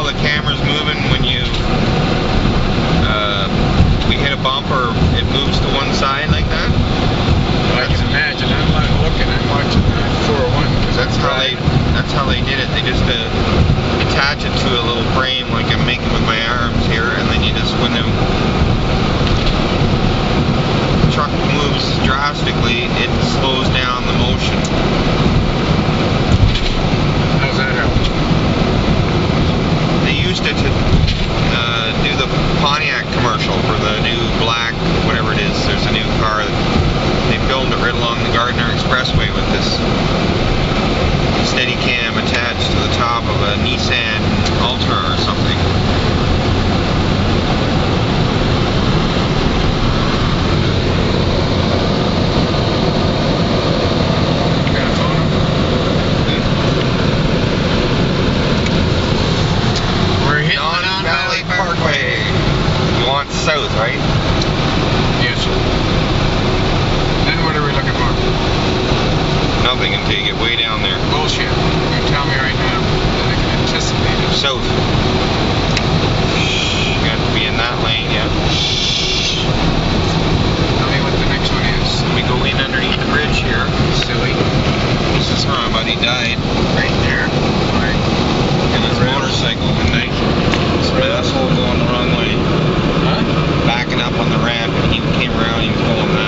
the camera's moving when you we hit a bump, or it moves to one side like that? I can imagine. I'm not looking. I'm watching 401 because That's how they did it. They just attach it to a little frame like I'm making with my arms here, and then you just, when the truck moves drastically, it slows down the motion. How's that help? They used it to do the Pontiac commercial for the new black, whatever it is. There's a new car that they filmed it right along the Gardner Expressway with this Steadicam attached to the top of a Nissan Altima or something. We're hitting Don Valley Parkway. You want south, right? Yes. Then what are we looking for? Nothing until you get way down there. Bullshit. You tell me right now. Then I can anticipate it. South. You got to be in that lane, yeah. Tell me what the next one is. We go in underneath the bridge here. Silly. This is where my buddy died. Right there. Right. In his motorcycle one night. This asshole going the wrong way. Huh? Backing up on the ramp, and he came around, he was going that